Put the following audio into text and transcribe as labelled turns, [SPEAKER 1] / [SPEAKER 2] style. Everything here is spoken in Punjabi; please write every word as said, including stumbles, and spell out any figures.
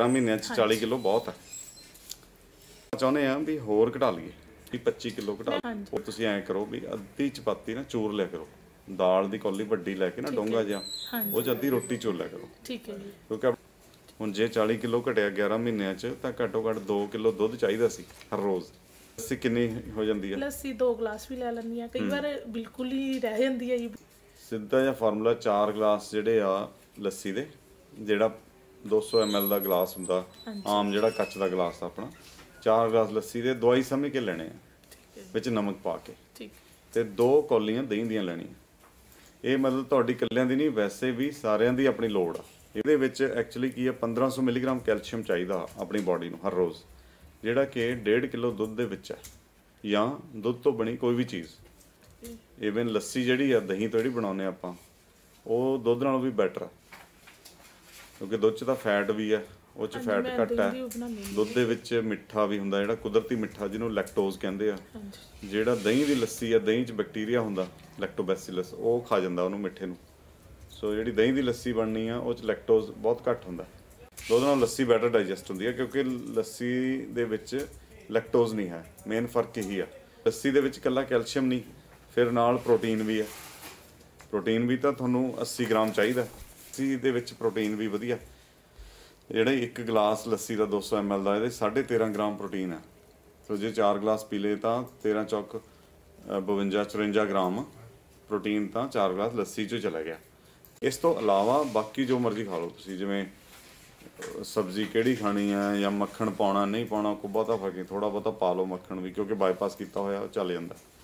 [SPEAKER 1] ग्यारह महीनों चालीस किलो बहुत है। चाहते हैं भी होर घटा लीए भी पच्ची किलो घटा लीए। तुसीं ऐ करो भी अद्धी चपाती ना चूर लिया करो, दाल की कौली वड्डी लैके ना डोंगा जिहा वो अद्धी रोटी चूर लिया करो,
[SPEAKER 2] ठीक है जी।
[SPEAKER 1] क्योंकि हुण जे चालीस किलो घटिया ग्यारह महीनों च तां घट्टो घट्ट दो किलो दुध चाहिदा सी हर रोज़। लस्सी कितनी हो जाती है?
[SPEAKER 2] लस्सी दो गिलास भी लै लैंदी हां, कई बार बिल्कुल ही रह जाती है जी।
[SPEAKER 1] सीधा जिहा फार्मूला चार गिलास जिहड़े आ लस्सी दे, जिहड़ा दो सौ एम एल का गिलास हुंदा आम जिहड़ा कच्च दा गिलास अपना, चार गिलास लस्सी दे दवाई समझ के लेने आ विच नमक पा के, ते दो कौलियां दही दियां लैणियां। ये मतलब तुहाडी कल्लियां दी नहीं, वैसे भी सारियां दी अपनी लोड़ आ। ਇਹਦੇ ਵਿੱਚ एक्चुअली की है पंद्रह सौ मिलीग्राम कैल्शियम चाहिए अपनी बॉडी ਨੂੰ हर रोज़, ਜਿਹੜਾ कि डेढ़ किलो दुध ਦੇ ਵਿੱਚ ਹੈ ਜਾਂ ਦੁੱਧ ਤੋਂ ਬਣੀ ਕੋਈ ਵੀ ਚੀਜ਼। ਈਵਨ ਲੱਸੀ ਜਿਹੜੀ ਆ ਦਹੀਂ ਤੋਂ ਜਿਹੜੀ ਬਣਾਉਂਦੇ ਆਪਾਂ ਉਹ ਦੁੱਧ ਨਾਲੋਂ ਵੀ ਬੈਟਰ ਆ, ਕਿਉਂਕਿ ਦੁੱਧ 'ਚ ਤਾਂ ਫੈਟ ਵੀ ਹੈ, ਉਹ 'ਚ ਫੈਟ ਘੱਟ ਹੈ। ਦੁੱਧ ਦੇ ਵਿੱਚ ਮਿੱਠਾ ਵੀ ਹੁੰਦਾ, ਜਿਹੜਾ ਕੁਦਰਤੀ ਮਿੱਠਾ ਜਿਹਨੂੰ ਲੈਕਟੋਜ਼ ਕਹਿੰਦੇ ਆ। ਜਿਹੜਾ ਦਹੀਂ ਦੀ ਲੱਸੀ ਆ, ਦਹੀਂ 'ਚ ਬੈਕਟੀਰੀਆ ਹੁੰਦਾ ਲੈਕਟੋਬੈਸਿਲਸ, ਉਹ ਖਾ ਜਾਂਦਾ ਉਹਨੂੰ ਮਿੱਠੇ ਨੂੰ। ਸੋ ਜਿਹੜੀ ਦਹੀਂ ਦੀ ਲੱਸੀ ਬਣਨੀ ਆ ਉਹ 'ਚ ਲੈਕਟੋਜ਼ ਬਹੁਤ ਘੱਟ ਹੁੰਦਾ, ਦੁੱਧ ਨਾਲ ਲੱਸੀ ਬੈਟਰ ਡਾਈਜੈਸਟ ਹੁੰਦੀ ਹੈ, ਕਿਉਂਕਿ ਲੱਸੀ ਦੇ ਵਿੱਚ ਲੈਕਟੋਜ਼ ਨਹੀਂ ਹੈ। ਮੇਨ ਫਰਕ ਇਹੀ ਆ, ਲੱਸੀ ਦੇ ਵਿੱਚ ਇਕੱਲਾ ਕੈਲਸ਼ੀਅਮ ਨਹੀਂ, ਫਿਰ ਨਾਲ ਪ੍ਰੋਟੀਨ ਵੀ ਹੈ। ਪ੍ਰੋਟੀਨ ਵੀ ਤਾਂ ਤੁਹਾਨੂੰ अस्सी ਗ੍ਰਾਮ ਚਾਹੀਦਾ, ਲੱਸੀ ਦੇ ਵਿੱਚ ਪ੍ਰੋਟੀਨ ਵੀ ਵਧੀਆ। ਜਿਹੜਾ ਇੱਕ ਗਲਾਸ ਲੱਸੀ ਦਾ दो सौ एम एल ਦਾ, ਇਹਦੇ ਸਾਢੇ ਤੇਰਾਂ ਗ੍ਰਾਮ ਪ੍ਰੋਟੀਨ ਹੈ। ਸੋ ਜੇ ਚਾਰ ਗਲਾਸ ਪੀ ਲਏ ਤਾਂ ਤੇਰਾਂ ਚੌਕ ਬਵੰਜਾ ਚੁਰੰਜਾ ਗ੍ਰਾਮ ਪ੍ਰੋਟੀਨ ਤਾਂ ਚਾਰ ਗਲਾਸ ਲੱਸੀ 'ਚੋਂ ਚਲਾ ਗਿਆ। ਇਸ ਤੋਂ ਇਲਾਵਾ ਬਾਕੀ ਜੋ ਮਰਜ਼ੀ ਖਾ ਲਓ ਤੁਸੀਂ, ਜਿਵੇਂ ਸਬਜ਼ੀ ਕਿਹੜੀ ਖਾਣੀ ਹੈ ਜਾਂ ਮੱਖਣ ਪਾਉਣਾ ਨਹੀਂ ਪਾਉਣਾ, ਕੋਈ ਬਹੁਤਾ ਫਰਕ ਨਹੀਂ, ਥੋੜ੍ਹਾ ਬਹੁਤਾ ਪਾ ਲਓ ਮੱਖਣ ਵੀ, ਕਿਉਂਕਿ ਬਾਈਪਾਸ ਕੀਤਾ ਹੋਇਆ ਉਹ ਚੱਲ ਜਾਂਦਾ।